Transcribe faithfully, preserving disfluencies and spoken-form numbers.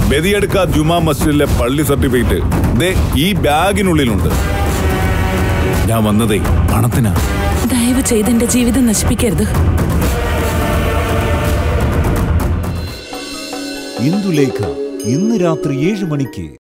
ബദിയടുക്ക ജുമാ മസ്ജിദിലെ പള്ളി സർട്ടിഫിക്കറ്റ് ദേ ഈ ബാഗിനുള്ളിലുണ്ട്. ഞാൻ വന്നതേ പണത്തിനാ. ദയവ് ചെയ്ത് എന്റെ ജീവിതം നശിപ്പിക്കരുത്. ഇന്ദുലേഖ ഇന്ന് രാത്രി ഏഴ് മണിക്ക്.